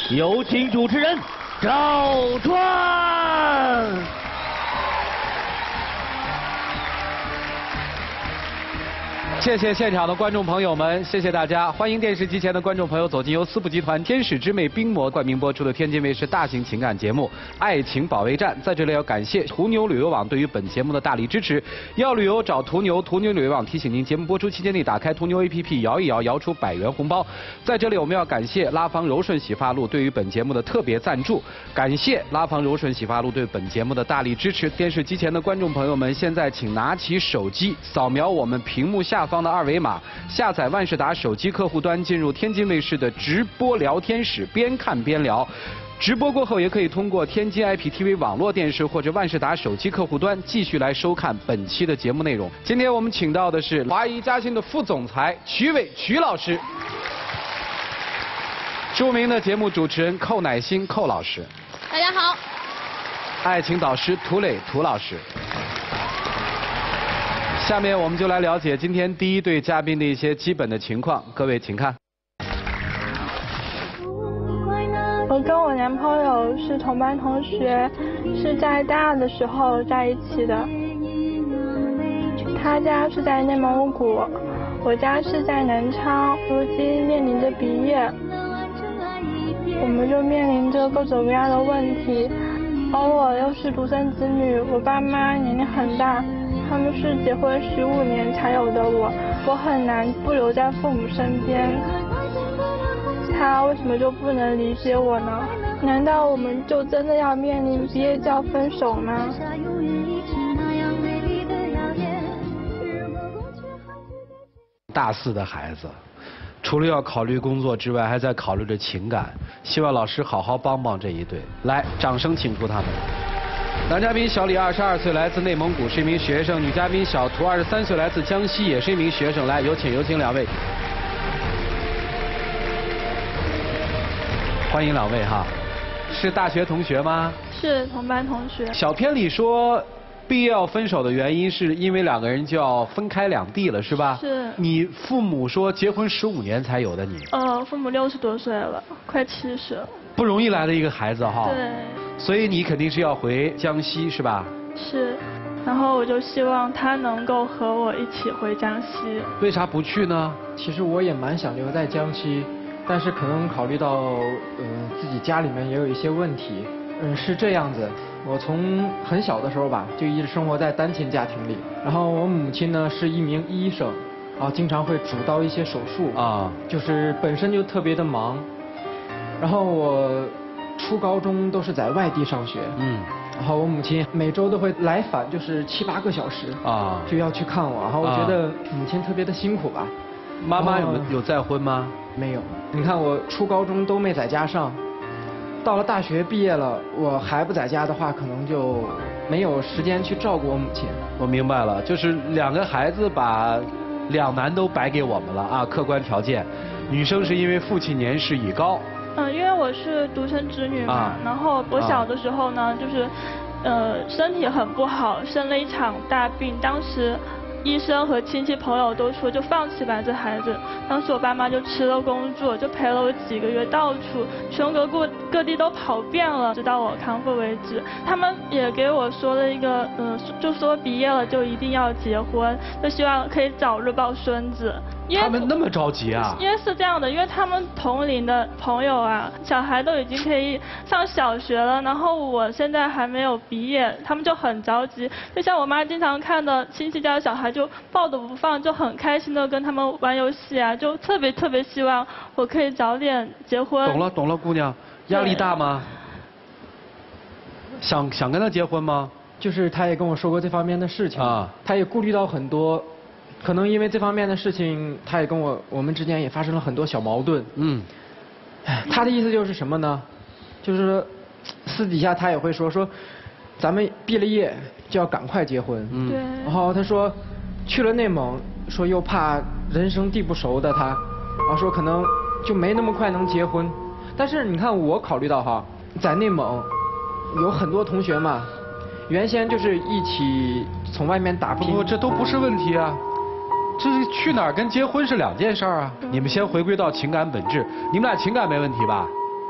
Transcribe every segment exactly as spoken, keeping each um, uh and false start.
有请主持人赵传。 谢谢现场的观众朋友们，谢谢大家，欢迎电视机前的观众朋友走进由四部集团天使之魅冰魔冠名播出的天津卫视大型情感节目《爱情保卫战》。在这里要感谢途牛旅游网对于本节目的大力支持。要旅游找途牛，途牛旅游网提醒您，节目播出期间内打开途牛 A P P 摇一摇，摇出百元红包。在这里我们要感谢拉芳柔顺洗发露对于本节目的特别赞助，感谢拉芳柔顺洗发露对本节目的大力支持。电视机前的观众朋友们，现在请拿起手机，扫描我们屏幕下方的二维码，下载万事达手机客户端，进入天津卫视的直播聊天室，边看边聊。直播过后，也可以通过天津 I P T V 网络电视或者万事达手机客户端继续来收看本期的节目内容。今天我们请到的是华谊嘉兴的副总裁曲伟曲老师，著名的节目主持人寇乃馨寇老师， 大家好， 爱情导师涂磊涂老师。下面我们就来了解今天第一对嘉宾的一些基本的情况，各位请看。 我跟我男朋友是同班同学，是在大二的时候在一起的。他家是在内蒙古，我家是在南昌，如今面临着毕业，我们就面临着各种各样的问题。而我又是独生子女，我爸妈年龄很大。他们是结婚十五年才有的我，我很难不留在父母身边。他为什么就不能理解我呢？难道我们就真的要面临毕业就要分手吗？ 大四的孩子，除了要考虑工作之外，还在考虑着情感。希望老师好好帮帮这一对。来，掌声请出他们。男嘉宾小李二十二岁，来自内蒙古，是一名学生；女嘉宾小涂二十三岁，来自江西，也是一名学生。来，有请有请两位，欢迎两位哈。是大学同学吗？ 是同班同学。 小片里说，毕业要分手的原因是因为两个人就要分开两地了，是吧？ 是。 你父母说结婚十五年才有的你？ 呃，父母六十多岁了，快七十了。 不容易来的一个孩子哈。 对。 所以你肯定是要回江西是吧？ 是，然后我就希望他能够和我一起回江西。 为啥不去呢？ 其实我也蛮想留在江西，但是可能考虑到呃自己家里面也有一些问题。嗯，是这样子，我从很小的时候吧，就一直生活在单亲家庭里。然后我母亲呢是一名医生，啊，经常会主刀一些手术啊，就是本身就特别的忙。然后我初高中都是在外地上学，嗯，然后我母亲每周都会来返，就是七八个小时啊，就要去看我，然后我觉得母亲特别的辛苦吧。 妈妈有有再婚吗？ 没有。你看我初高中都没在家上，到了大学毕业了，我还不在家的话，可能就没有时间去照顾我母亲。 我明白了，就是两个孩子把两难都摆给我们了啊，客观条件，女生是因为父亲年事已高。 嗯，因为我是独生子女嘛，啊、然后我小的时候呢，啊、就是，呃，身体很不好，生了一场大病，当时医生和亲戚朋友都说就放弃吧这孩子。当时我爸妈就辞了工作，就陪了我几个月，到处全国各各地都跑遍了，直到我康复为止。他们也给我说了一个，嗯、呃，就说毕业了就一定要结婚，就希望可以早日抱孙子。 他们那么着急啊？ 因为是这样的，因为他们同龄的朋友啊，小孩都已经可以上小学了，然后我现在还没有毕业，他们就很着急。就像我妈经常看的亲戚家的小孩就抱着不放，就很开心的跟他们玩游戏啊，就特别特别希望我可以早点结婚。 懂了懂了，姑娘，压力大吗？想想跟他结婚吗？ 就是他也跟我说过这方面的事情啊，他也顾虑到很多。可能因为这方面的事情，他也跟我我们之间也发生了很多小矛盾。嗯，他的意思就是什么呢？就是私底下他也会说说，咱们毕了业就要赶快结婚。嗯，对。然后他说去了内蒙，说又怕人生地不熟的他，然后说可能就没那么快能结婚。但是你看我考虑到哈，在内蒙有很多同学嘛，原先就是一起从外面打拼。 不不，这都不是问题啊。这是去哪儿跟结婚是两件事啊！你们先回归到情感本质，你们俩情感没问题吧？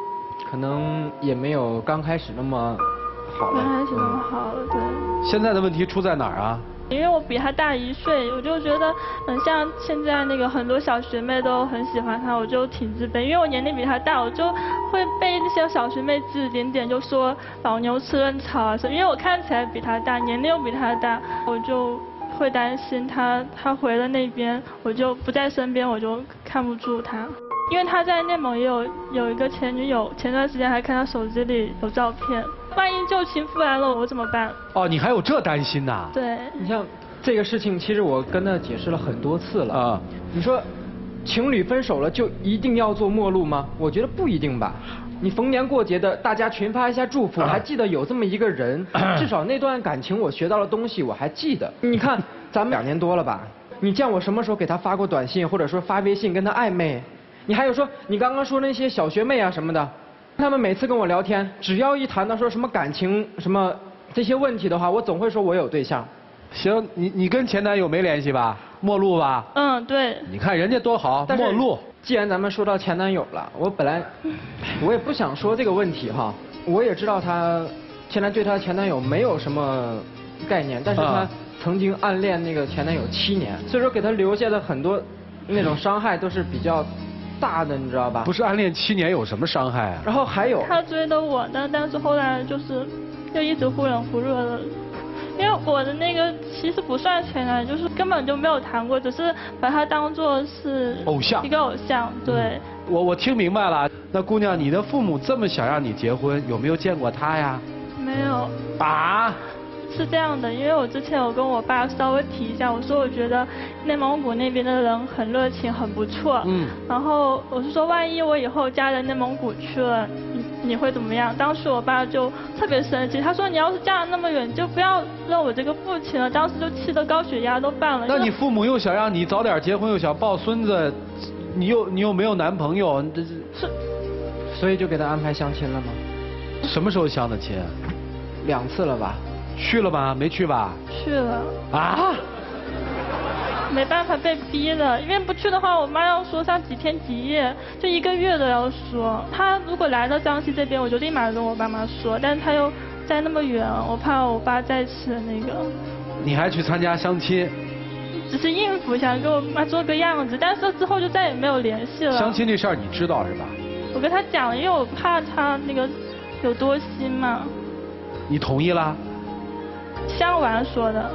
可能也没有刚开始那么好了。 刚开始那么好了，对。 现在的问题出在哪儿啊？ 因为我比他大一岁，我就觉得，嗯，像现在那个很多小学妹都很喜欢他，我就挺自卑。因为我年龄比他大，我就会被那些小学妹指指点点，就说老牛吃嫩草啊什么。因为我看起来比他大，年龄又比他大，我就会担心他，他回了那边，我就不在身边，我就看不住他。因为他在内蒙也有有一个前女友，前段时间还看他手机里有照片。万一旧情复燃了，我怎么办？ 哦，你还有这担心呐？ 对。 你像这个事情，其实我跟他解释了很多次了啊。你说，情侣分手了就一定要做陌路吗？我觉得不一定吧。你逢年过节的，大家群发一下祝福，还记得有这么一个人，至少那段感情我学到了东西，我还记得。你看，咱们两年多了吧？你见我什么时候给他发过短信，或者说发微信跟他暧昧？你还有说，你刚刚说那些小学妹啊什么的。他们每次跟我聊天，只要一谈到说什么感情什么这些问题的话，我总会说我有对象。 行，你你跟前男友没联系吧？陌路吧？ 嗯，对。 你看人家多好，陌路。 既然咱们说到前男友了，我本来我也不想说这个问题哈。我也知道他现在对他前男友没有什么概念，但是他曾经暗恋那个前男友七年，所以说给他留下的很多那种伤害都是比较大的，你知道吧？ 不是暗恋七年有什么伤害啊？ 然后还有他追的我，但但是后来就是就一直忽冷忽热的，因为我的那个其实不算前男友，就是根本就没有谈过，只是把他当作是偶像，一个偶像。对。嗯、 我我听明白了，那姑娘，你的父母这么想让你结婚，有没有见过他呀？ 没有。 啊？ 是这样的，因为我之前有跟我爸稍微提一下，我说我觉得内蒙古那边的人很热情，很不错。嗯。然后我是说，万一我以后嫁到内蒙古去了，你你会怎么样？当时我爸就特别生气，他说你要是嫁得那么远，就不要认我这个父亲了。当时就气得高血压都犯了。 那你父母又想让你早点结婚，又想抱孙子，你又你又没有男朋友，这是。 是。所以就给他安排相亲了吗？ 什么时候相的亲？ 两次了吧。 去了吗？没去吧？ 去了。 啊？ 没办法，被逼的。因为不去的话，我妈要说上几天几夜，就一个月都要说。她如果来到江西这边，我就立马跟我爸妈说。但是她又在那么远，我怕我爸再次那个。 你还去参加相亲？ 只是应付，想给我妈做个样子，但是之后就再也没有联系了。 相亲这事儿你知道是吧？ 我跟他讲了，因为我怕他那个有多心嘛。 你同意啦？ 相完说的。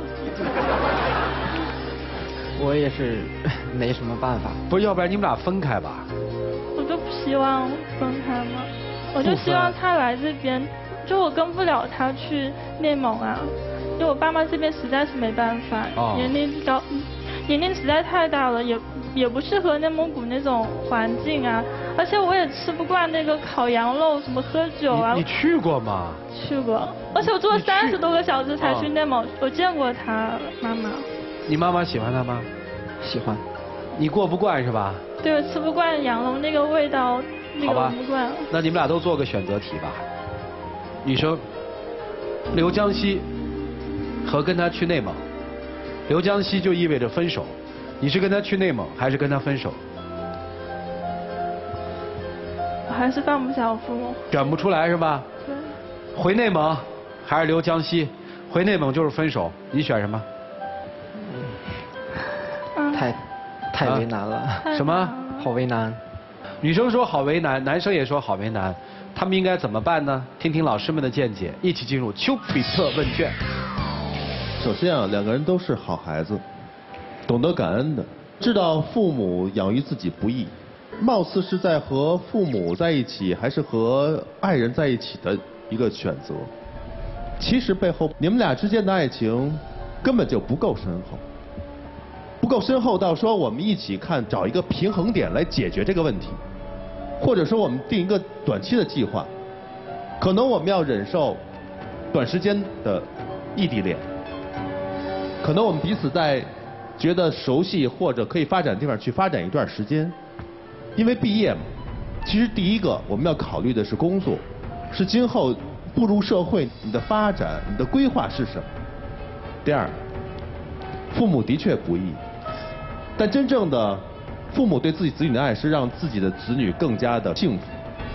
我也是没什么办法。 不是，要不然你们俩分开吧？ 我就不希望分开嘛，我就希望他来这边，就我跟不了他去内蒙啊，因为我爸妈这边实在是没办法，哦、年龄高，年龄实在太大了，也也不适合内蒙古那种环境啊，而且我也吃不惯那个烤羊肉，什么喝酒啊。 你, 你去过吗？ 去过，而且我坐了三十多个小时才去内蒙，我见过他妈妈。 你妈妈喜欢他吗？ 喜欢。 你过不惯是吧？ 对，我吃不惯羊肉那个味道，那个我不惯。 那你们俩都做个选择题吧。女生，留江西和跟他去内蒙，留江西就意味着分手，你是跟他去内蒙还是跟他分手？ 我还是放不下我父母。 选不出来是吧？ 对。 回内蒙还是留江西？回内蒙就是分手，你选什么？ 嗯、太太为难了。 啊、什么？ 好为难。 女生说好为难，男生也说好为难，他们应该怎么办呢？听听老师们的见解，一起进入丘比特问卷。 首先啊，两个人都是好孩子，懂得感恩的，知道父母养育自己不易，貌似是在和父母在一起还是和爱人在一起的一个选择。其实背后你们俩之间的爱情根本就不够深厚，不够深厚到说我们一起看找一个平衡点来解决这个问题，或者说我们定一个短期的计划，可能我们要忍受短时间的异地恋，可能我们彼此在觉得熟悉或者可以发展的地方去发展一段时间，因为毕业嘛，其实第一个我们要考虑的是工作，是今后步入社会你的发展你的规划是什么。第二，父母的确不易，但真正的父母对自己子女的爱是让自己的子女更加的幸福，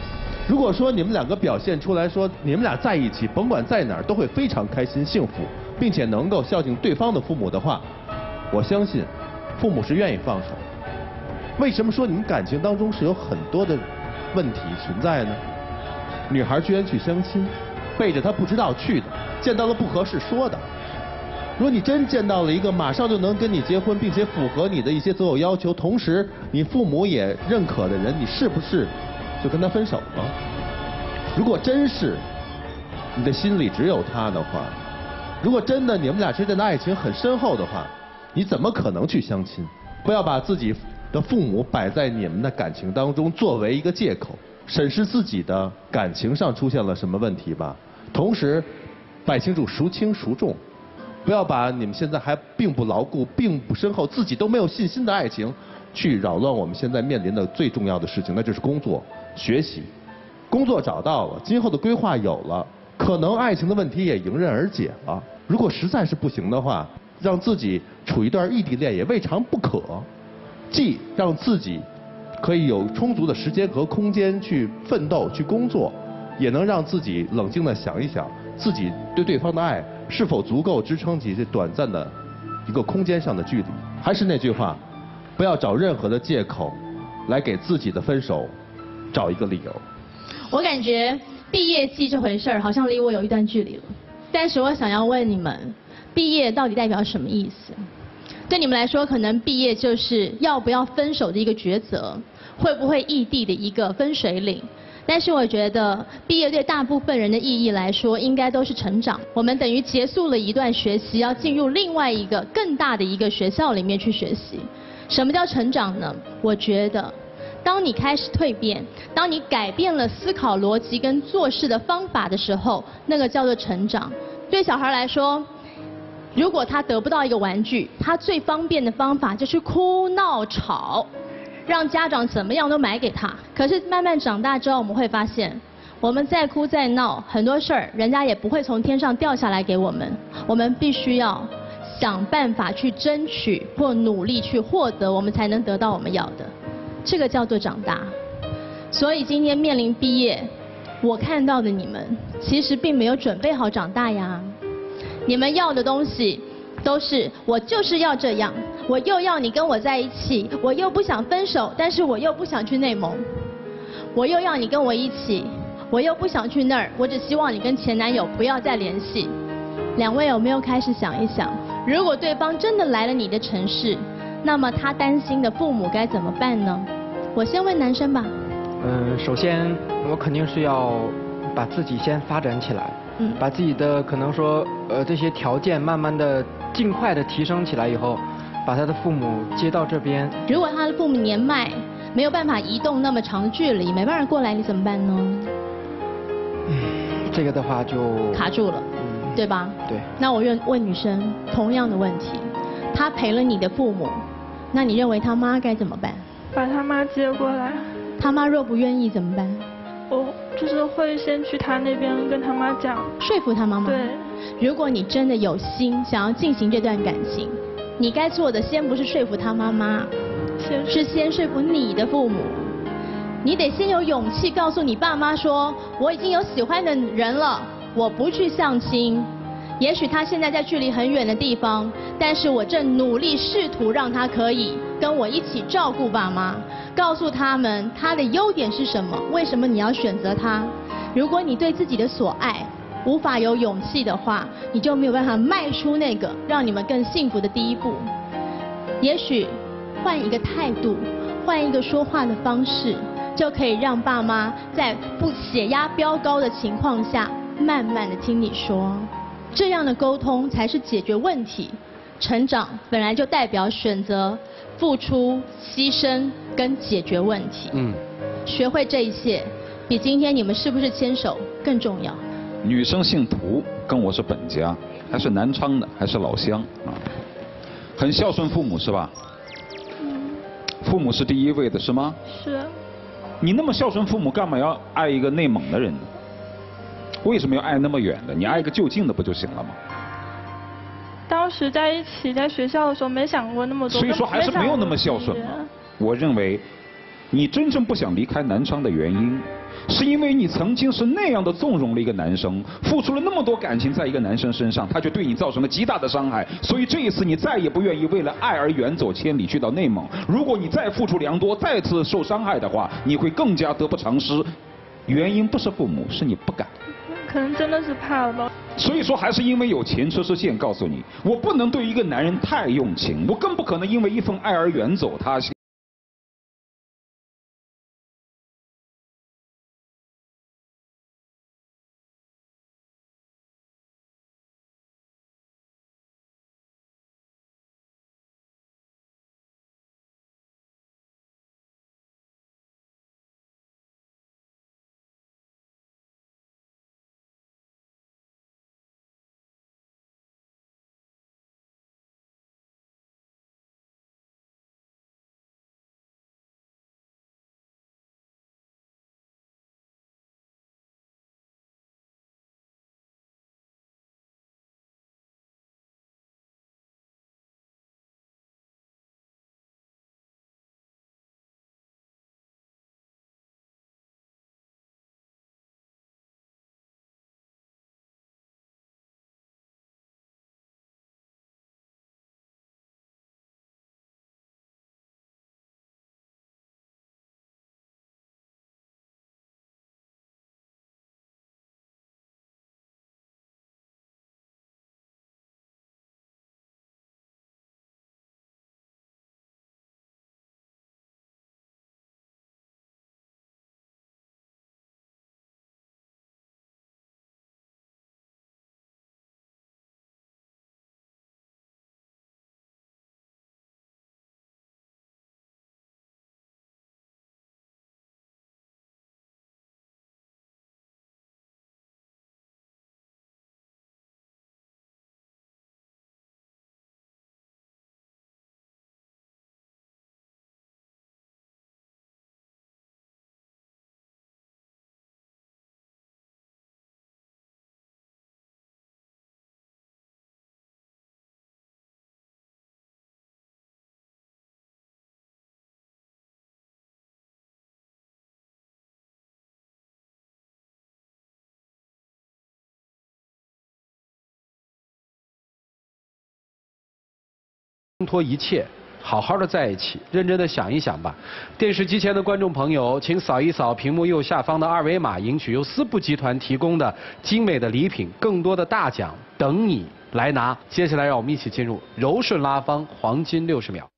如果说你们两个表现出来说你们俩在一起，甭管在哪儿都会非常开心幸福，并且能够孝敬对方的父母的话，我相信父母是愿意放手。为什么说你们感情当中是有很多的问题存在呢？女孩居然去相亲，背着他不知道去的，见到了不合适说的。如果你真见到了一个马上就能跟你结婚，并且符合你的一些择偶要求，同时你父母也认可的人，你是不是就跟他分手了？如果真是你的心里只有他的话，如果真的你们俩之间的爱情很深厚的话，你怎么可能去相亲？不要把自己的父母摆在你们的感情当中作为一个借口，审视自己的感情上出现了什么问题吧。同时摆清楚孰轻孰重，不要把你们现在还并不牢固、并不深厚、自己都没有信心的爱情去扰乱我们现在面临的最重要的事情，那就是工作、学习。工作找到了，今后的规划有了，可能爱情的问题也迎刃而解了。如果实在是不行的话，让自己处一段异地恋也未尝不可，既让自己可以有充足的时间和空间去奋斗、去工作，也能让自己冷静地想一想，自己对对方的爱是否足够支撑起这短暂的一个空间上的距离。还是那句话，不要找任何的借口来给自己的分手找一个理由。 我感觉毕业季这回事儿好像离我有一段距离了，但是我想要问你们，毕业到底代表什么意思？对你们来说，可能毕业就是要不要分手的一个抉择，会不会异地的一个分水岭。但是我觉得毕业对大部分人的意义来说，应该都是成长。我们等于结束了一段学习，要进入另外一个更大的一个学校里面去学习。什么叫成长呢？我觉得当你开始蜕变，当你改变了思考逻辑跟做事的方法的时候，那个叫做成长。对小孩来说，如果他得不到一个玩具，他最方便的方法就是哭闹吵，让家长怎么样都买给他。可是慢慢长大之后，我们会发现，我们再哭再闹，很多事儿人家也不会从天上掉下来给我们，我们必须要想办法去争取或努力去获得，我们才能得到我们要的。这个叫做长大。所以今天面临毕业，我看到的你们其实并没有准备好长大呀。你们要的东西都是我就是要这样，我又要你跟我在一起，我又不想分手，但是我又不想去内蒙，我又要你跟我一起，我又不想去那儿，我只希望你跟前男友不要再联系。两位有没有开始想一想，如果对方真的来了你的城市，那么他担心的父母该怎么办呢？我先问男生吧。 嗯，首先我肯定是要把自己先发展起来， 嗯， 把自己的可能说呃这些条件慢慢的尽快的提升起来以后，把他的父母接到这边。 如果他的父母年迈，没有办法移动那么长的距离，没办法过来，你怎么办呢？ 嗯，这个的话就卡住了，嗯，对吧？ 对。 那我问问女生同样的问题，他陪了你的父母，那你认为他妈该怎么办？ 把他妈接过来。 他妈若不愿意怎么办？ 我就是会先去他那边跟他妈讲， 说服他妈妈。 对。 如果你真的有心想要进行这段感情，你该做的先不是说服他妈妈，是先说服你的父母。你得先有勇气告诉你爸妈说，我已经有喜欢的人了，我不去相亲。也许他现在在距离很远的地方，但是我正努力试图让他可以跟我一起照顾爸妈，告诉他们他的优点是什么，为什么你要选择他。如果你对自己的所爱无法有勇气的话，你就没有办法迈出那个让你们更幸福的第一步。也许换一个态度，换一个说话的方式，就可以让爸妈在不血压飙高的情况下，慢慢的听你说。这样的沟通才是解决问题。成长本来就代表选择、付出、牺牲跟解决问题。嗯，学会这一切，比今天你们是不是牵手更重要。 女生姓涂，跟我是本家，还是南昌的，还是老乡啊，很孝顺父母是吧？ 嗯。 父母是第一位的是吗？ 是。 你那么孝顺父母，干嘛要爱一个内蒙的人呢？为什么要爱那么远的？你爱一个就近的不就行了吗？ 当时在一起在学校的时候没想过那么多。 所以说还是没有那么孝顺嘛。我认为，你真正不想离开南昌的原因， 是因为你曾经是那样的纵容了一个男生，付出了那么多感情在一个男生身上，他却对你造成了极大的伤害，所以这一次你再也不愿意为了爱而远走千里去到内蒙。如果你再付出良多，再次受伤害的话，你会更加得不偿失。原因不是父母，是你不敢。 可能真的是怕了吧。 所以说，还是因为有前车之鉴告诉你，我不能对一个男人太用情，我更不可能因为一份爱而远走他乡。 挣脱一切，好好的在一起，认真的想一想吧。电视机前的观众朋友，请扫一扫屏幕右下方的二维码，赢取由思布集团提供的精美的礼品，更多的大奖等你来拿。接下来，让我们一起进入柔顺拉芳黄金六十秒。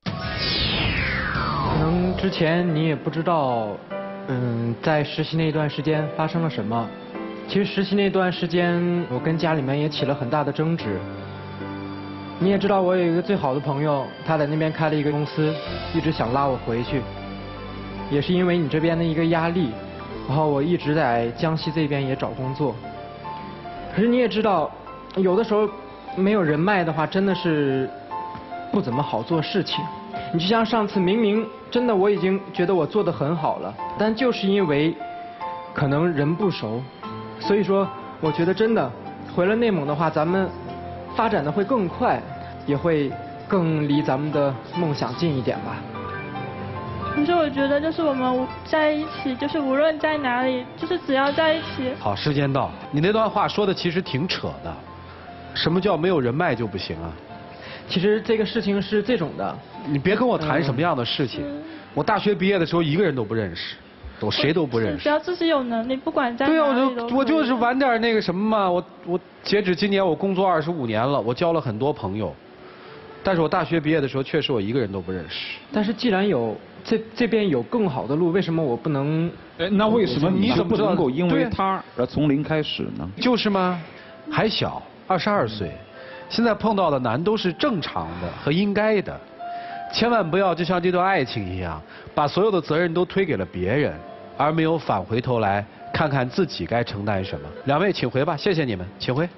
可能之前你也不知道，嗯，在实习那段时间发生了什么。其实实习那段时间，我跟家里面也起了很大的争执。你也知道，我有一个最好的朋友，他在那边开了一个公司，一直想拉我回去，也是因为你这边的一个压力，然后我一直在江西这边也找工作。可是你也知道，有的时候没有人脉的话，真的是不怎么好做事情。你就像上次，明明真的我已经觉得我做得很好了，但就是因为可能人不熟，所以说我觉得真的回了内蒙的话，咱们发展的会更快，也会更离咱们的梦想近一点吧。 可是我觉得，就是我们在一起，就是无论在哪里，就是只要在一起。 好，时间到，你那段话说的其实挺扯的。什么叫没有人脉就不行啊？ 其实这个事情是这种的， 你别跟我谈什么样的事情。嗯、我大学毕业的时候一个人都不认识，我谁都不认识。 只要自己有能力，不管在哪里对啊， 我就我就是玩点那个什么嘛。我我截止今年我工作二十五年了，我交了很多朋友，但是我大学毕业的时候确实我一个人都不认识。 但是既然有这这边有更好的路，为什么我不能？ 哎，那为什么你就不能够因为他而从零开始呢？ 就是嘛，还小，二十二岁，现在碰到的难都是正常的和应该的，千万不要就像这段爱情一样，把所有的责任都推给了别人，而没有返回头来看看自己该承担什么。两位请回吧，谢谢你们，请回。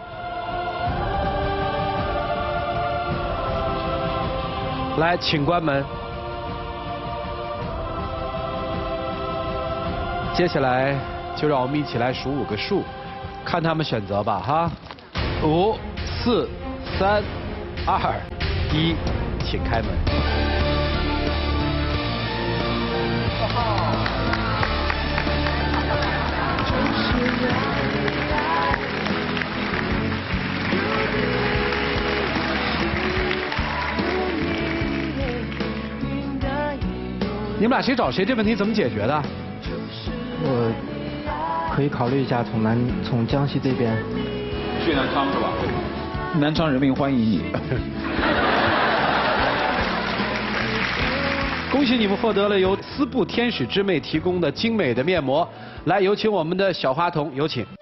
来，请关门。接下来就让我们一起来数五个数，看他们选择吧，哈。五、四、三、二、一，请开门。 你们俩谁找谁？这问题怎么解决的？ 我可以考虑一下从南从江西这边去南昌是吧？南昌人民欢迎你。 恭喜你们获得了由丝布天使之魅提供的精美的面膜。来，有请我们的小花童，有请。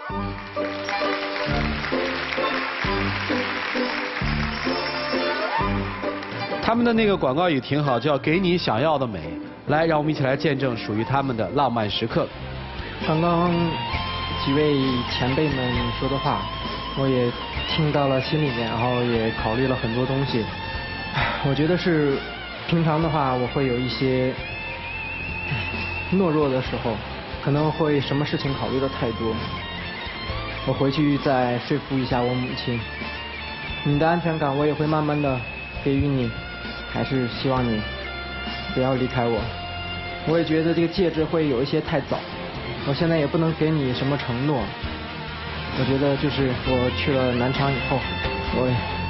他们的那个广告语挺好，叫“给你想要的美”。来，让我们一起来见证属于他们的浪漫时刻。 刚刚几位前辈们说的话，我也听到了心里面，然后也考虑了很多东西。我觉得是平常的话，我会有一些懦弱的时候，可能会什么事情考虑的太多。我回去再说服一下我母亲，你的安全感我也会慢慢的给予你，还是希望你不要离开我。我也觉得这个戒指会有一些太早，我现在也不能给你什么承诺。我觉得就是我去了南昌以后，我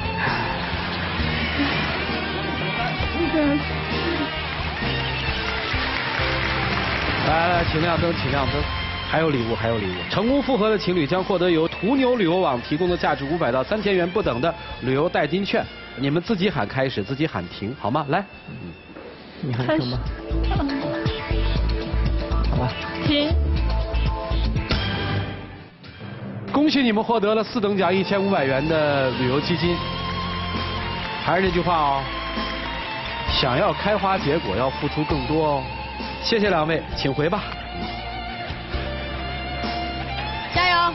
来来，请亮灯，请亮灯。还有礼物，还有礼物。成功复合的情侣将获得由途牛旅游网提供的价值五百到三千元不等的旅游代金券。你们自己喊开始，自己喊停，好吗？来， 嗯，你喊停吧。好吧。 停。 恭喜你们获得了四等奖一千五百元的旅游基金。还是那句话哦，想要开花结果，要付出更多哦。谢谢两位，请回吧。 加油！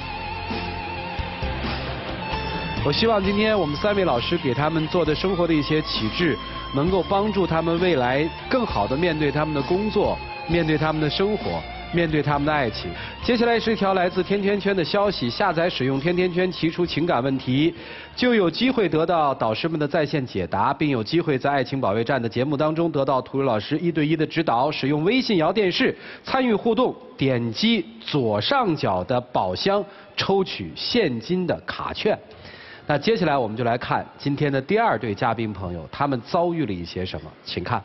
我希望今天我们三位老师给他们做的生活的一些启智，能够帮助他们未来更好的面对他们的工作，面对他们的生活，面对他们的爱情。接下来是一条来自甜甜圈的消息：下载使用甜甜圈提出情感问题，就有机会得到导师们的在线解答，并有机会在爱情保卫战的节目当中得到涂老师一对一的指导。使用微信摇电视参与互动，点击左上角的宝箱抽取现金的卡券。那接下来我们就来看今天的第二对嘉宾朋友，他们遭遇了一些什么，请看。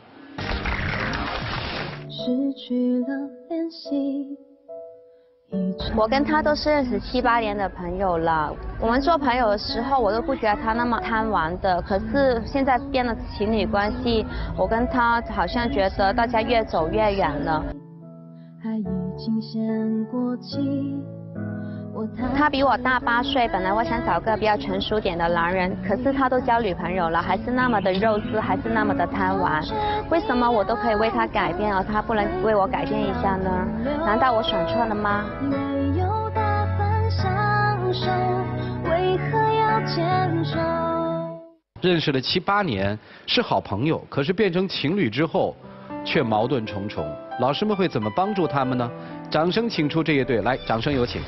失去了联系。我跟他都是认识七八年的朋友了，我们做朋友的时候，我都不觉得他那么贪玩的。可是现在变了情侣关系，我跟他好像觉得大家越走越远了。爱已经先过期。他比我大八岁，本来我想找个比较成熟点的男人，可是他都交女朋友了，还是那么的幼稚，还是那么的贪玩。为什么我都可以为他改变，而他不能为我改变一下呢？难道我选错了吗？没有打算相守，为何要牵手？ 认识了七八年，是好朋友，可是变成情侣之后，却矛盾重重。老师们会怎么帮助他们呢？掌声请出这一对，来，掌声有请。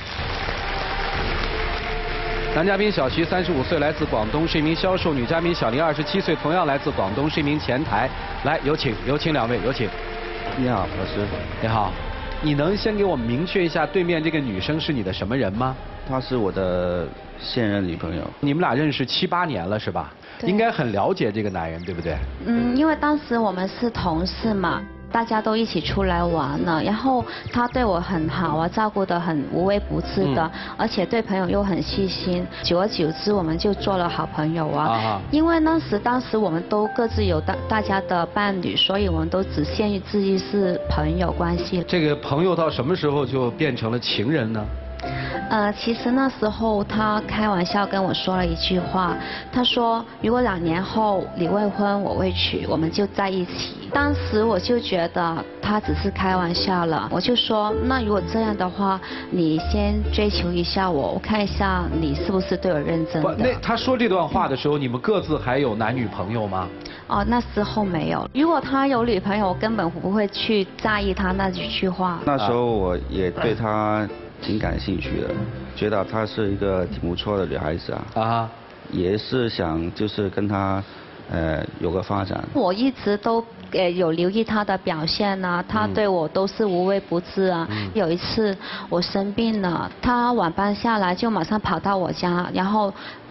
男嘉宾小徐，三十五岁，来自广东，是一名销售；女嘉宾小林，二十七岁，同样来自广东，是一名前台。来，有请，有请两位，有请。 你好，老师。 你好，你能先给我们明确一下，对面这个女生是你的什么人吗？ 她是我的现任女朋友。 你们俩认识七八年了是吧？应该很了解这个男人，对不对？ 嗯，因为当时我们是同事嘛，大家都一起出来玩了，然后他对我很好啊，照顾得很无微不至的，嗯、而且对朋友又很细心，久而久之我们就做了好朋友啊。啊因为那时当时我们都各自有大大家的伴侣，所以我们都只限于自己是朋友关系。 这个朋友到什么时候就变成了情人呢？ 呃，其实那时候他开玩笑跟我说了一句话，他说如果两年后你未婚我未娶，我们就在一起。当时我就觉得他只是开玩笑了，我就说那如果这样的话，你先追求一下我，我看一下你是不是对我认真的。 不，那他说这段话的时候，你们各自还有男女朋友吗？ 哦，那时候没有。如果他有女朋友，我根本不会去在意他那几句话。 那时候我也对他挺感兴趣的，觉得她是一个挺不错的女孩子啊。啊。也是想就是跟她，呃，有个发展。我一直都呃有留意她的表现啊，她对我都是无微不至啊。嗯、有一次我生病了，她晚班下来就马上跑到我家，然后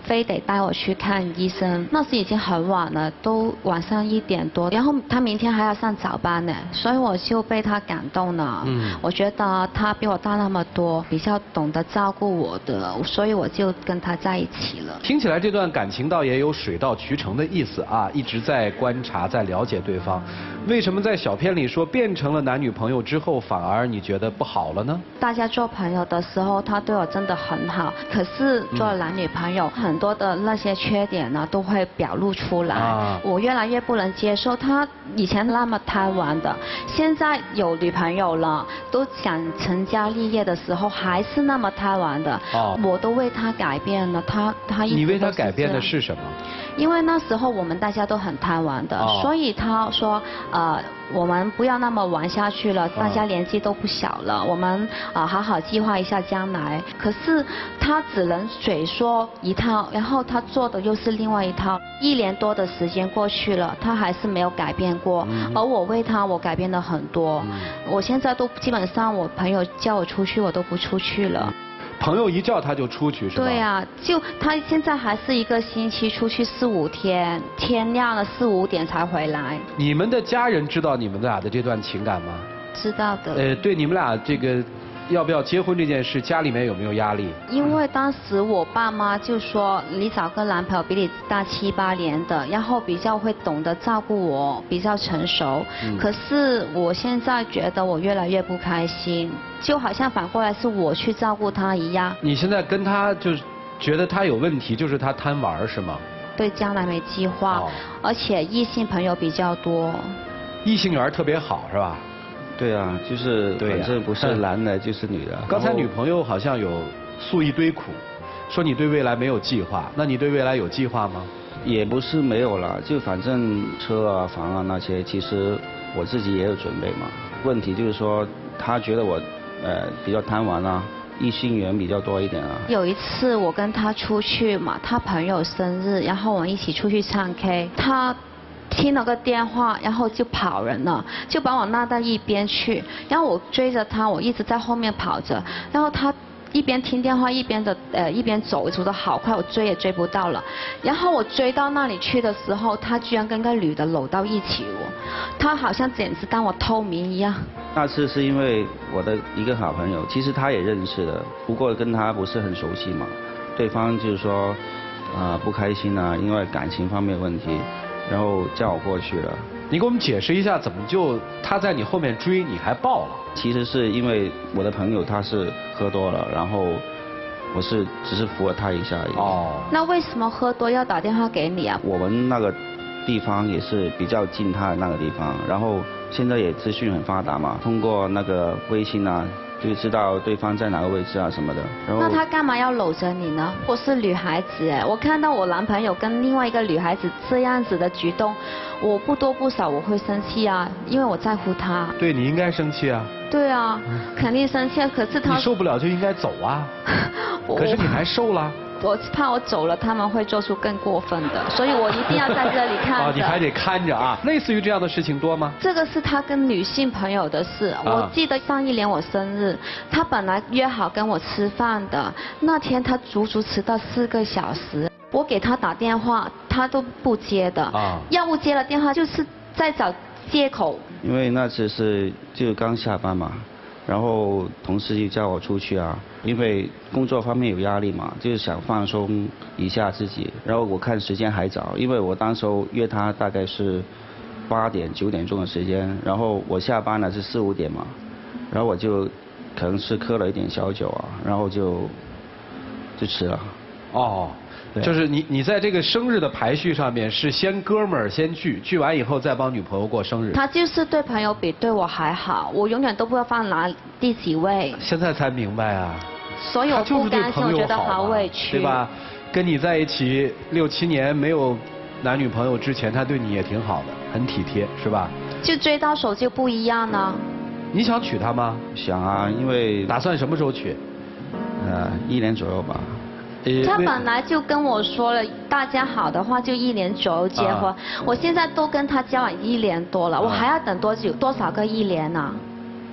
非得带我去看医生。那时已经很晚了，都晚上一点多，然后他明天还要上早班呢，所以我就被他感动了。嗯，我觉得他比我大那么多，比较懂得照顾我的，所以我就跟他在一起了。 听起来这段感情倒也有水到渠成的意思啊，一直在观察，在了解对方。为什么在小片里说变成了男女朋友之后，反而你觉得不好了呢？ 大家做朋友的时候，他对我真的很好，可是做了男女朋友，嗯、很多的那些缺点呢，都会表露出来。啊、我越来越不能接受他以前那么贪玩的，现在有女朋友了，都想成家立业的时候，还是那么贪玩的。哦、我都为他改变了，他他一直都是这样。 你为他改变的是什么？ 因为那时候我们大家都很贪玩的，哦、所以他说。呃，我们不要那么玩下去了，大家年纪都不小了，哦、我们啊、呃、好好计划一下将来。可是他只能嘴说一套，然后他做的又是另外一套。一年多的时间过去了，他还是没有改变过。嗯、而我为他，我改变了很多。嗯、我现在都基本上，我朋友叫我出去，我都不出去了。 朋友一叫他就出去是吧？ 对啊，就他现在还是一个星期出去四五天，天亮了四五点才回来。 你们的家人知道你们俩的这段情感吗？ 知道的。 呃，对你们俩这个要不要结婚这件事，家里面有没有压力？ 因为当时我爸妈就说，你找个男朋友比你大七八年的，然后比较会懂得照顾我，比较成熟。嗯、可是我现在觉得我越来越不开心。就好像反过来是我去照顾他一样。 你现在跟他就是觉得他有问题，就是他贪玩是吗？ 对将来没计划，哦、而且异性朋友比较多。 异性缘特别好是吧？ 对啊，就是反正不是男的就是女的。 刚才女朋友好像有诉一堆苦，说你对未来没有计划，那你对未来有计划吗？ 也不是没有了，就反正车啊、房啊那些，其实我自己也有准备嘛。问题就是说，他觉得我。呃，比较贪玩啊，异性缘比较多一点啊。 有一次我跟他出去嘛，他朋友生日，然后我们一起出去唱 K， 他听了个电话，然后就跑人了，就把我拉到一边去，然后我追着他，我一直在后面跑着，然后他一边听电话一边的呃一边走，走得好快，我追也追不到了。然后我追到那里去的时候，他居然跟个女的搂到一起哦，他好像简直当我透明一样。 那次是因为我的一个好朋友，其实他也认识的，不过跟他不是很熟悉嘛。对方就是说，啊、呃、不开心啊，因为感情方面问题，然后叫我过去了。 你给我们解释一下，怎么就他在你后面追，你还抱了？ 其实是因为我的朋友他是喝多了，然后我是只是扶了他一下而已。哦。 那为什么喝多要打电话给你啊？ 我们那个地方也是比较近他的那个地方，然后现在也资讯很发达嘛，通过那个微信啊，就知道对方在哪个位置啊什么的。然后那他干嘛要搂着你呢？我是女孩子哎，我看到我男朋友跟另外一个女孩子这样子的举动，我不多不少我会生气啊，因为我在乎他。 对，你应该生气啊。 对啊，肯定生气啊，可是他你受不了就应该走啊。可是你还瘦了。 我怕我走了，他们会做出更过分的，所以我一定要在这里看着。 哦，你还得看着啊。类似于这样的事情多吗？ 这个是他跟女性朋友的事。啊、我记得上一年我生日，他本来约好跟我吃饭的，那天他足足迟到四个小时。我给他打电话，他都不接的。啊。要不接了电话，就是在找借口。 因为那次是就刚下班嘛。然后同事就叫我出去啊，因为工作方面有压力嘛，就是想放松一下自己。然后我看时间还早，因为我当时候约他大概是八点九点钟的时间，然后我下班了是四五点嘛，然后我就可能是喝了一点小酒啊，然后就就吃了。 哦。就是你你在这个生日的排序上面是先哥们儿先聚，聚完以后再帮女朋友过生日。 他就是对朋友比对我还好，我永远都不知道放哪第几位。 现在才明白啊。 所以我不甘心，我觉得好委屈。 对吧？跟你在一起六七年没有男女朋友之前，他对你也挺好的，很体贴，是吧？ 就追到手就不一样呢。 你想娶她吗？ 想啊，因为打算什么时候娶？ 呃，一年左右吧。 他本来就跟我说了，大家好的话就一年左右结婚。啊、我现在都跟他交往一年多了，啊、我还要等多久？多少个一年呢、啊？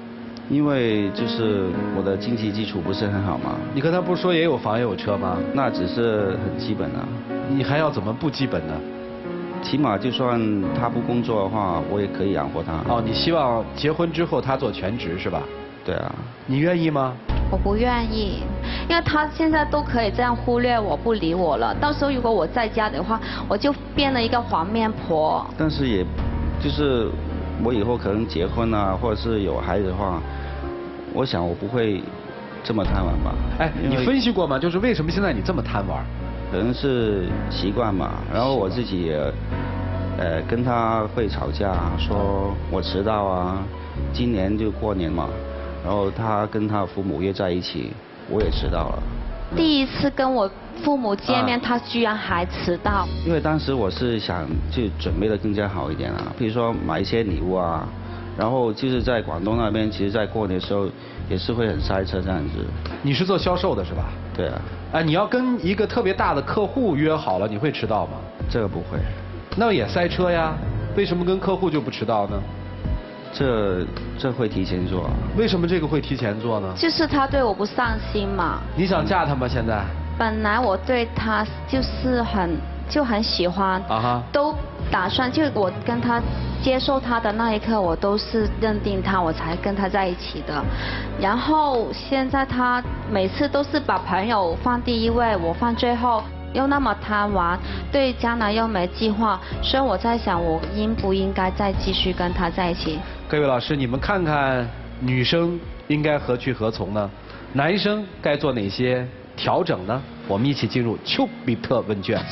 因为就是我的经济基础不是很好嘛。 你跟他不是说也有房也有车吗？ 那只是很基本啊。 你还要怎么不基本呢？ 起码就算他不工作的话，我也可以养活他。 哦，你希望结婚之后他做全职是吧？ 对啊。 你愿意吗？ 我不愿意，因为他现在都可以这样忽略我不理我了。到时候如果我在家的话，我就变了一个黄面婆。 但是也，就是我以后可能结婚啊，或者是有孩子的话，我想我不会这么贪玩吧。 哎，你分析过吗？就是为什么现在你这么贪玩？ 可能是习惯嘛。然后我自己也，呃，跟他会吵架，说我迟到啊。今年就过年嘛。然后他跟他父母约在一起，我也迟到了。 第一次跟我父母见面，啊、他居然还迟到。 因为当时我是想就准备的更加好一点啊，比如说买一些礼物啊，然后就是在广东那边，其实在过年的时候也是会很塞车这样子。 你是做销售的是吧？ 对啊。 哎，你要跟一个特别大的客户约好了，你会迟到吗？ 这个不会。 那也塞车呀，为什么跟客户就不迟到呢？ 这这会提前做。 为什么这个会提前做呢？ 就是他对我不上心嘛。 你想嫁他吗？现在？ 本来我对他就是很就很喜欢，啊哈，都打算就我跟他接受他的那一刻，我都是认定他，我才跟他在一起的。然后现在他每次都是把朋友放第一位，我放最后。又那么贪玩，对将来又没计划，所以我在想，我应不应该再继续跟他在一起？ 各位老师，你们看看，女生应该何去何从呢？男生该做哪些调整呢？我们一起进入丘比特问卷。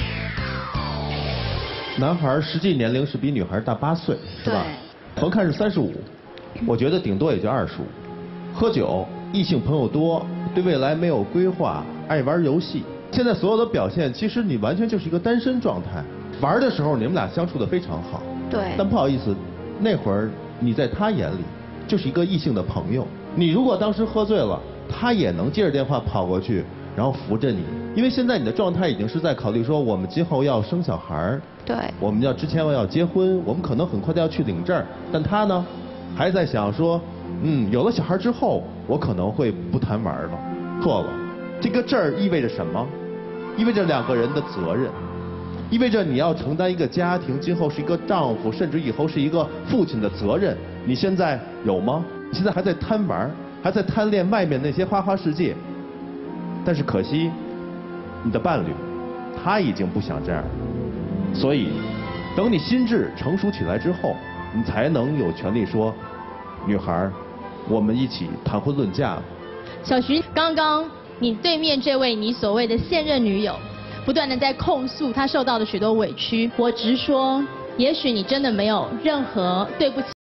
男孩实际年龄是比女孩大八岁，是吧？横看是三十五，我觉得顶多也就二十五。喝酒，异性朋友多，对未来没有规划，爱玩游戏。现在所有的表现，其实你完全就是一个单身状态。玩的时候你们俩相处的非常好， 对。 但不好意思，那会儿你在他眼里就是一个异性的朋友。你如果当时喝醉了，他也能接着电话跑过去，然后扶着你。因为现在你的状态已经是在考虑说，我们今后要生小孩儿， 对。 我们要之前要结婚，我们可能很快就要去领证。但他呢，还在想说，嗯，有了小孩之后，我可能会不贪玩了。错了，这个证儿意味着什么？意味着两个人的责任，意味着你要承担一个家庭，今后是一个丈夫，甚至以后是一个父亲的责任。你现在有吗？你现在还在贪玩，还在贪恋外面那些花花世界。但是可惜，你的伴侣他已经不想这样了。所以，等你心智成熟起来之后，你才能有权利说，女孩，我们一起谈婚论嫁吧。 小徐，刚刚。你对面这位你所谓的现任女友，不断的在控诉她受到的许多委屈。我直说，也许你真的没有任何对不起。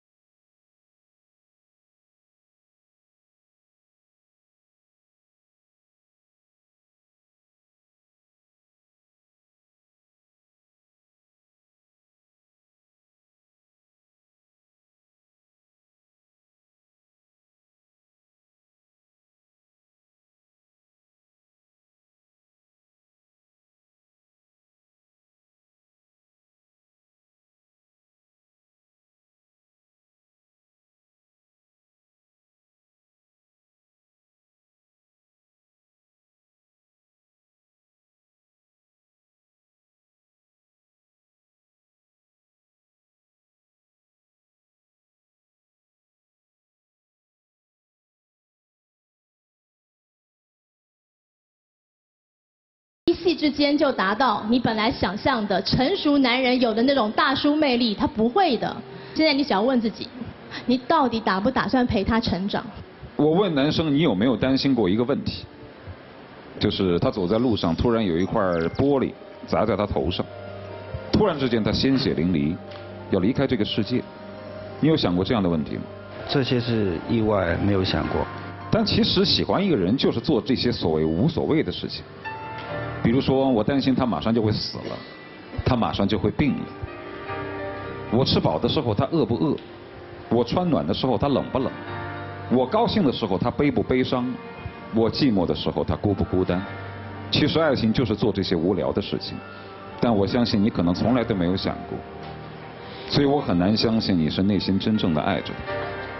一夕之间就达到你本来想象的成熟男人有的那种大叔魅力，他不会的。现在你只要问自己，你到底打不打算陪他成长？ 我问男生，你有没有担心过一个问题？就是他走在路上，突然有一块玻璃砸在他头上，突然之间他鲜血淋漓，要离开这个世界。你有想过这样的问题吗？ 这些是意外，没有想过。 但其实喜欢一个人就是做这些所谓无所谓的事情。比如说，我担心他马上就会死了，他马上就会病了。我吃饱的时候他饿不饿？我穿暖的时候他冷不冷？我高兴的时候他悲不悲伤？我寂寞的时候他孤不孤单？其实爱情就是做这些无聊的事情，但我相信你可能从来都没有想过，所以我很难相信你是内心真正的爱着他。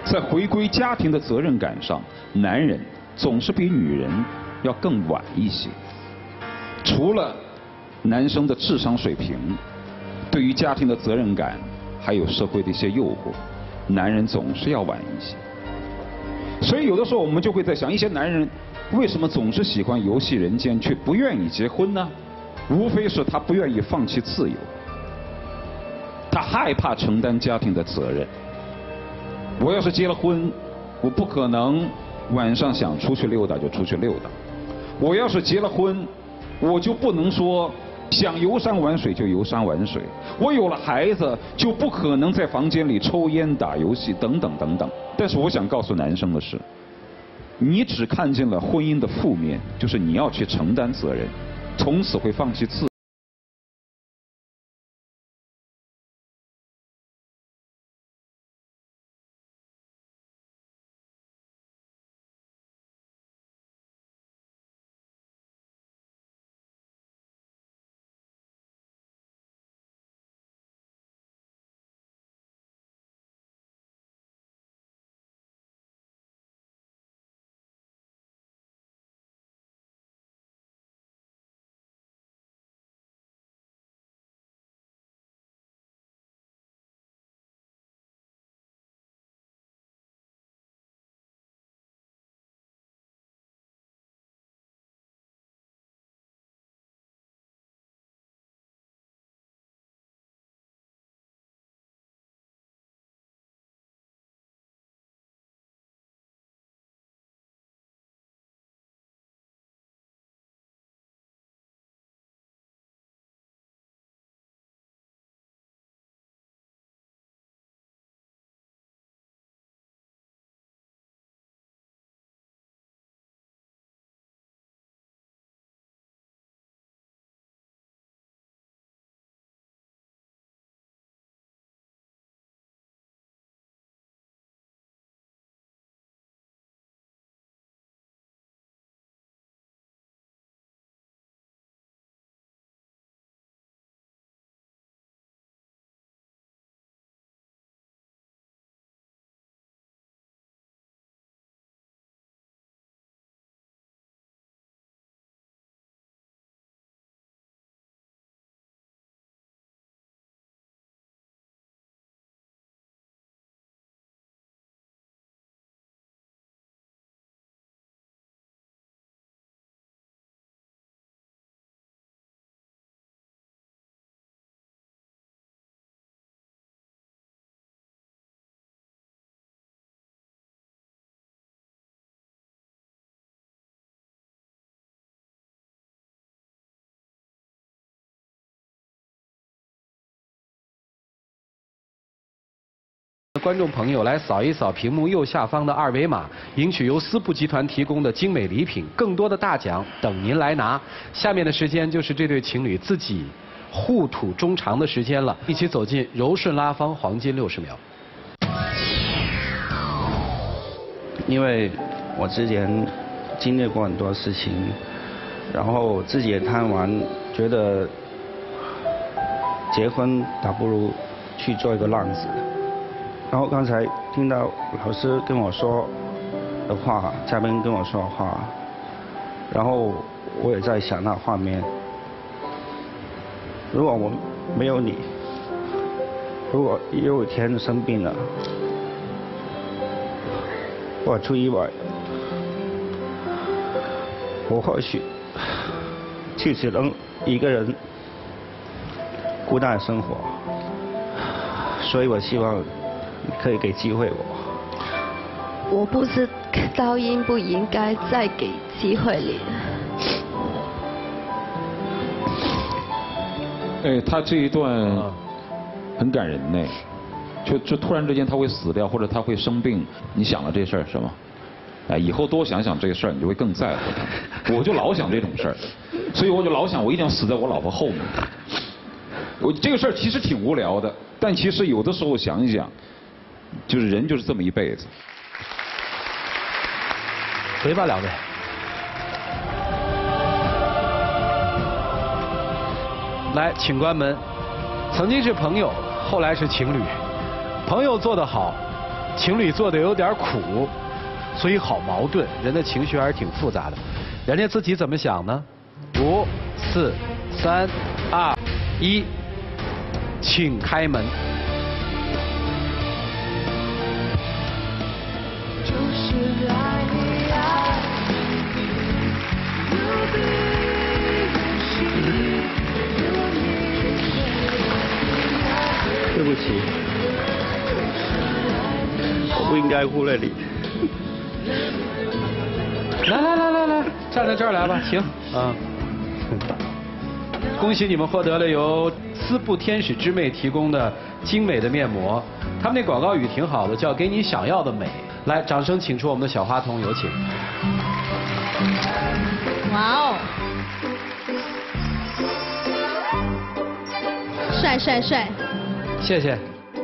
在回归家庭的责任感上，男人总是比女人要更晚一些。除了男生的智商水平，对于家庭的责任感，还有社会的一些诱惑，男人总是要晚一些。所以有的时候我们就会在想，一些男人为什么总是喜欢游戏人间，却不愿意结婚呢？无非是他不愿意放弃自由，他害怕承担家庭的责任。我要是结了婚，我不可能晚上想出去溜达就出去溜达。我要是结了婚，我就不能说想游山玩水就游山玩水。我有了孩子，就不可能在房间里抽烟打游戏等等等等。但是我想告诉男生的是，你只看见了婚姻的负面，就是你要去承担责任，从此会放弃自由。 观众朋友来扫一扫屏幕右下方的二维码，赢取由丝布集团提供的精美礼品，更多的大奖等您来拿。下面的时间就是这对情侣自己互吐衷肠的时间了，一起走进柔顺拉芳黄金六十秒。 因为我之前经历过很多事情，然后自己也贪玩，觉得结婚倒不如去做一个浪子。然后刚才听到老师跟我说的话，嘉宾跟我说的话，然后我也在想那画面，如果我没有你，如果有一天生病了，我出意外，我或许就只能一个人孤单生活，所以我希望可以给机会我。 我不知道应不应该再给机会你。 哎，他这一段很感人呢，就就突然之间他会死掉，或者他会生病，你想了这事儿是吗？哎，以后多想想这个事儿，你就会更在乎他。我就老想这种事儿，所以我就老想我一定要死在我老婆后面。我这个事儿其实挺无聊的，但其实有的时候想一想，就是人就是这么一辈子。 回吧，两位。来，请关门。曾经是朋友，后来是情侣。朋友做得好， 情侣做的有点苦，所以好矛盾，人的情绪还是挺复杂的。人家自己怎么想呢？五、四、三、二、一，请开门。 对不起，我不应该忽略你。 来来来来来，站在这儿来吧，行，啊。恭喜你们获得了由丝布天使之魅提供的精美的面膜，他们那广告语挺好的，叫给你想要的美。来，掌声请出我们的小花童，有请。 哇哦，帅帅帅！ 谢谢。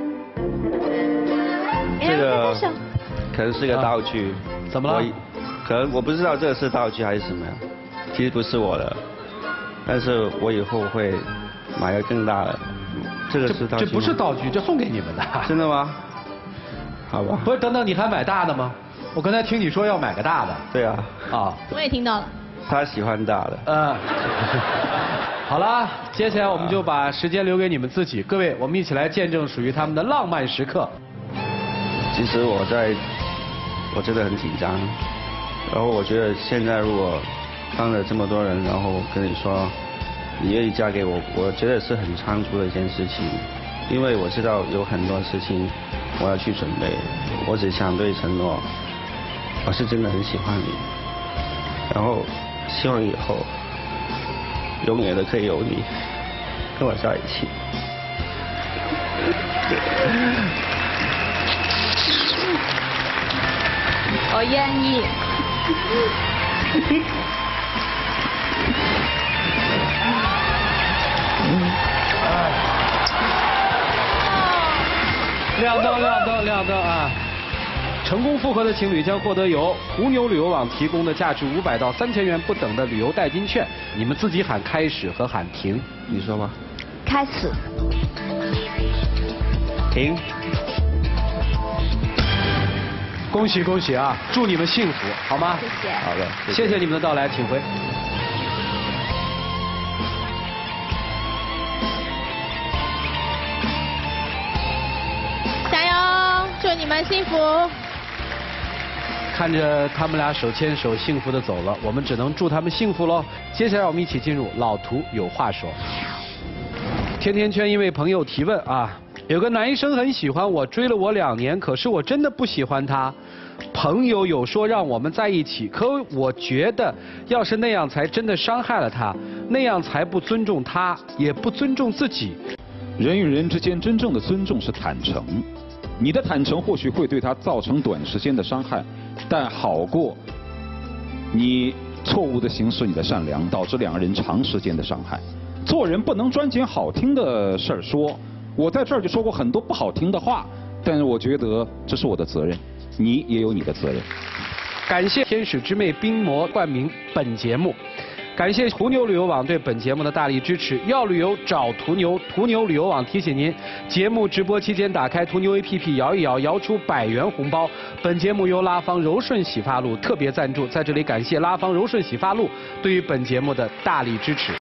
这个可能是个道具。 啊、怎么了？ 可能我不知道这个是道具还是什么呀，其实不是我的，但是我以后会买个更大的。这个是道具吗？这不是道具，这送给你们的。 真的吗？好吧。 不是，等等，你还买大的吗？我刚才听你说要买个大的。 对啊。 啊。 我也听到了。 他喜欢大的。 嗯。好了，接下来我们就把时间留给你们自己，各位，我们一起来见证属于他们的浪漫时刻。 其实我在，我真的很紧张。然后我觉得现在如果当着这么多人，然后跟你说你愿意嫁给我，我觉得是很仓促的一件事情，因为我知道有很多事情我要去准备。我只想对承诺，我是真的很喜欢你，然后希望以后永远都可以有你跟我在一起。 我愿意。 亮灯，亮灯，亮灯啊！成功复合的情侣将获得由途牛旅游网提供的价值五百到三千元不等的旅游代金券。你们自己喊开始和喊停，你说吧。 开始。 停。 恭喜恭喜啊！祝你们幸福，好吗？ 谢谢。 好的，谢谢谢你们的到来，请回。 加油，祝你们幸福。 看着他们俩手牵手幸福的走了，我们只能祝他们幸福喽。接下来我们一起进入老图有话说。甜甜圈因为朋友提问啊。有个男生很喜欢我，追了我两年，可是我真的不喜欢他。朋友有说让我们在一起，可我觉得要是那样才真的伤害了他，那样才不尊重他，也不尊重自己。 人与人之间真正的尊重是坦诚，你的坦诚或许会对他造成短时间的伤害，但好过你错误的行使你的善良，导致两个人长时间的伤害。做人不能专捡好听的事儿说。我在这儿就说过很多不好听的话，但是我觉得这是我的责任，你也有你的责任。 感谢天使之魅冰膜冠名本节目，感谢途牛旅游网对本节目的大力支持。要旅游找途牛，途牛旅游网提醒您，节目直播期间打开途牛 A P P 摇一摇，摇出百元红包。本节目由拉芳柔顺洗发露特别赞助，在这里感谢拉芳柔顺洗发露对于本节目的大力支持。